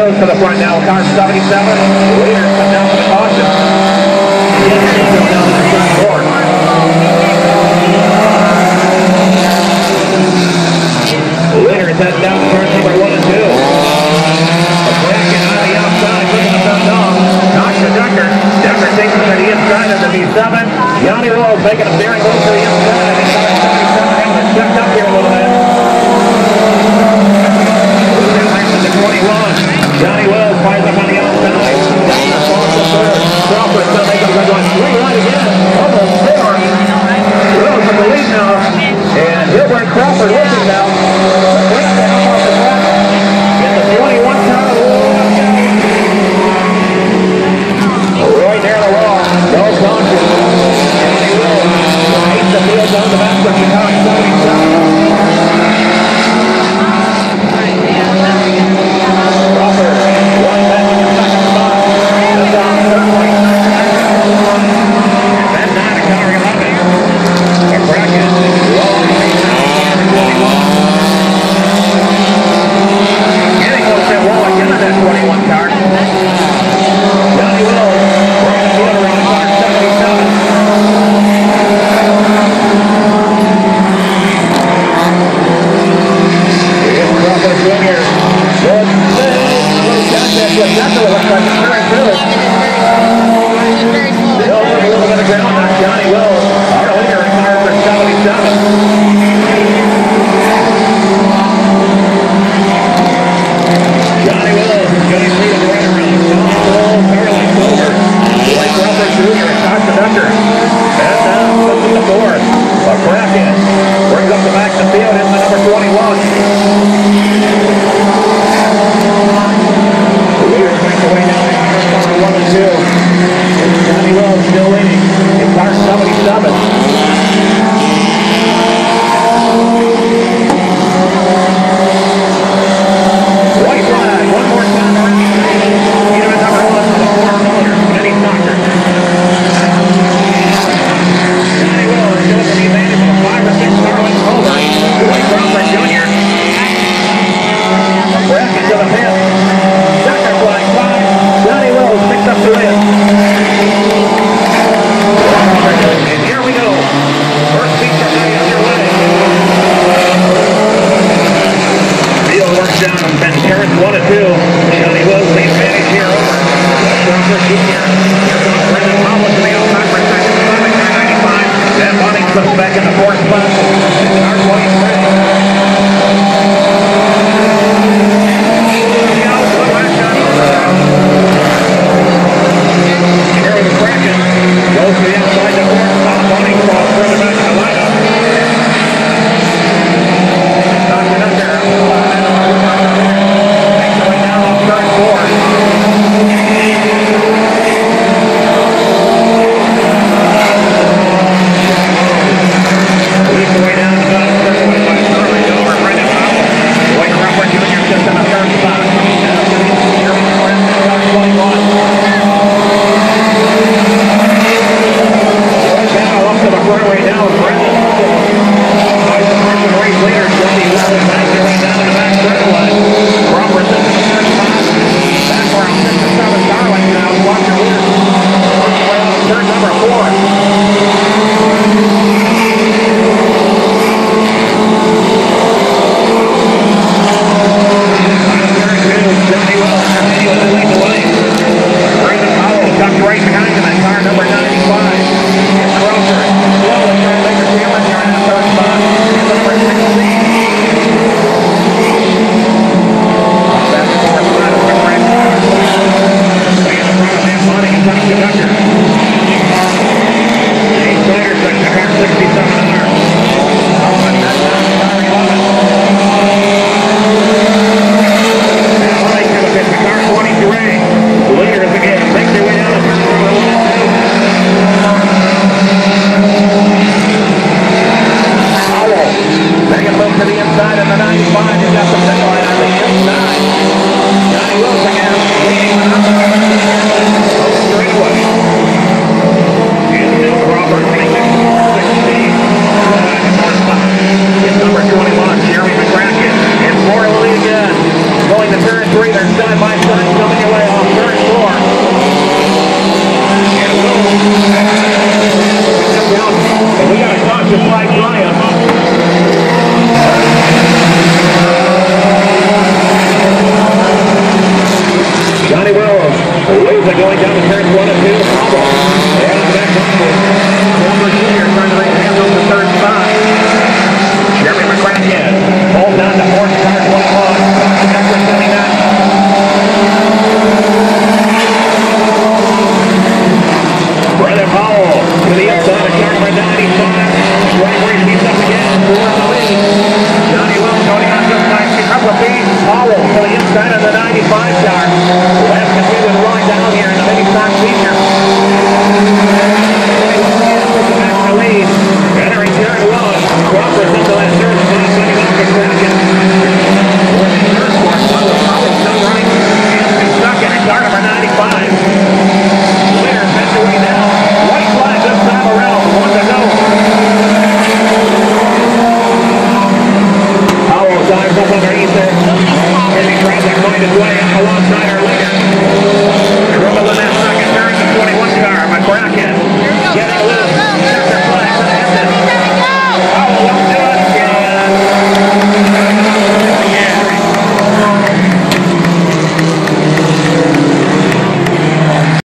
Wills to the front now, car 77. Leaders come down for the caution. Comes down to the front court. Leaders head down to turns number 1 and 2. A bracket on the outside, looking at that dog. Knocks to Decker. Decker takes it to the inside of the B7. Johnny Wills making a steering move to the inside. And car 77 having it checked up here a little bit. The 21. Johnny Wills fires up on the outside. Down the fourth to third. Crawford's going to make a good one. Swing right again. Almost 4. Wills with the lead now. And he'll bring Crawford with him now. In the 21 car. Right there in the wall. No caution. Johnny Wills takes the field down the back of the car 77. Back in the fourth spot. Car 23.